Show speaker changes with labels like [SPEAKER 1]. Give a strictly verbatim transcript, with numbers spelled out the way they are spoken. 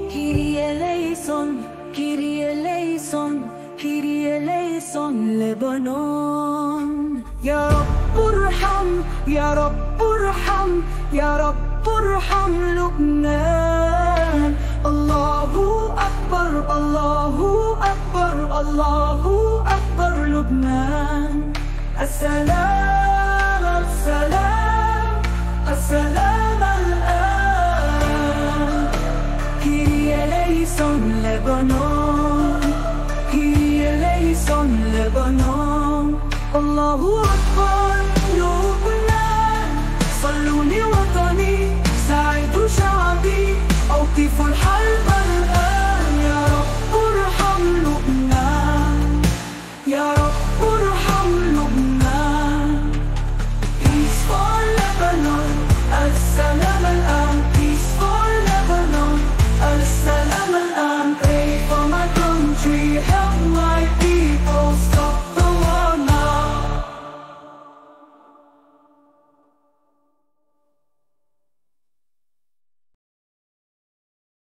[SPEAKER 1] Kyrie eleison, Kyrie eleison, Kyrie eleison, Lebanon. يا رب ارحم، يا رب ارحم، يا رب ارحم لبنان. الله أكبر، الله أكبر، الله أكبر لبنان. السلام السلام السلام الآن. Kyrie eleison, Lebanon. Kyrie eleison, Lebanon. الله أكبر لبنان. صلوا لوطني، ساعدوا شعبي، أوقفوا الحرب.